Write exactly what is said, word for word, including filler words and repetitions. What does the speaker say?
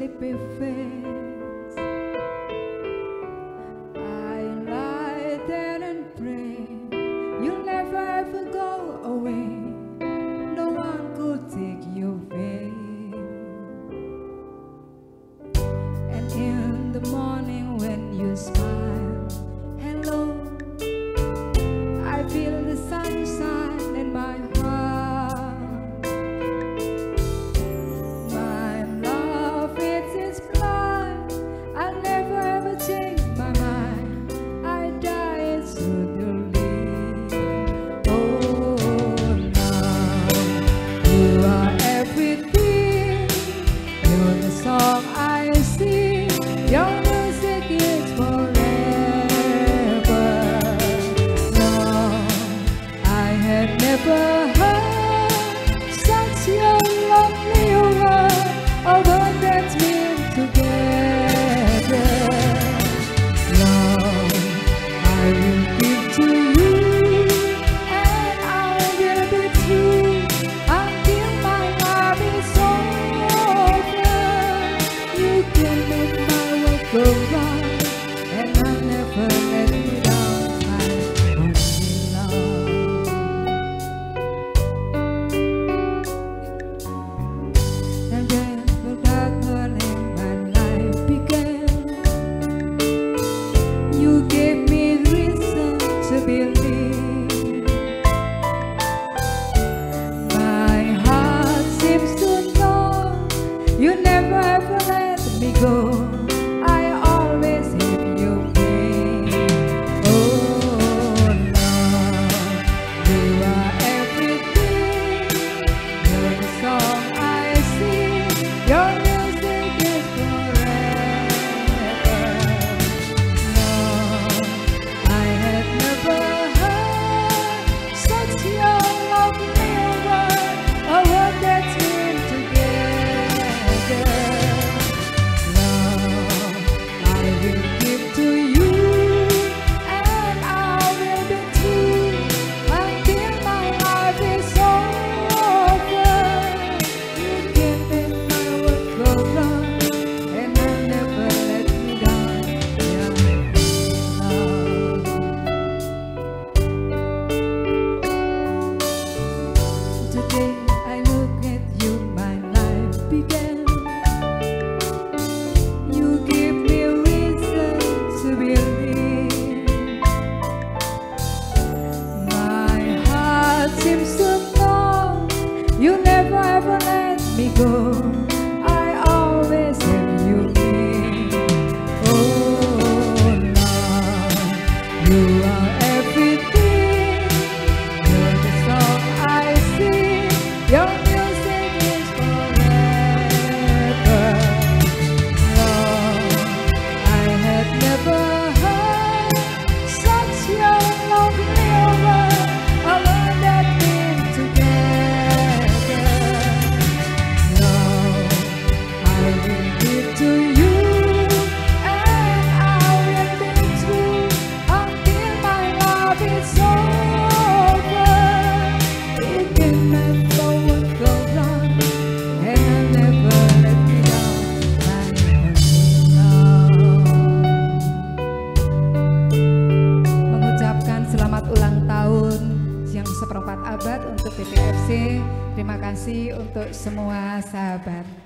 sleepy face. I lie there and pray you'll never ever go away. No one could take your fate. And in the morning when you smile, hello, I feel the sunshine in my heart. My love, it is blind. I'll never ever change my mind. I die suddenly. Oh, now you are everything. You're the song I sing. Your music is forever. No, I had never heard such a lovely word, a word that's been together. Love, I will give to you, and I will be true until my love is over. You can make my world go round, and I'll never let you down, my only love. And then the darkness in my life began. You gave me reason to believe. My heart seems to know you never ever let me go. I always have you pain. Oh, love, you are everything. You're the song I sing. Your music is forever. No, I had never heard such a lovely word, a word that's been together. Love, I will give to you, and I will be true until my life is over. You can make my world go round, and I'll never let you down, young love. Today I look at you, my life began. You give me reason to believe. My heart seems to know you never ever let me go. I always have you near. Oh, love, you are everything. You're the song I sing. Your music is forever. Love, I had never heard such a lovely word, a word that's been together. Love, I will give to you, and I will be true until my love is over. You can make the world go round, and I'll never let you down, my only love. Mengucapkan selamat ulang tahun yang seperempat abad untuk P T F C. Terima kasih untuk semua sahabat.